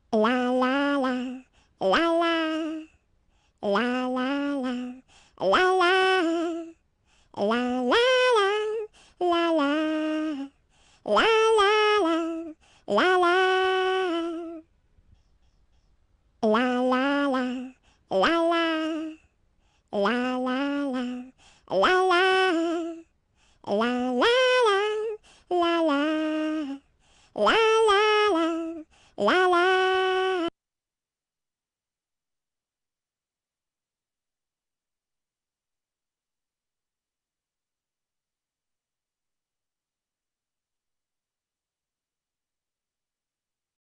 La la la, la la, la la la, la la, la la la, la la, la la la, la la. La la la, la la, la la la, la la, la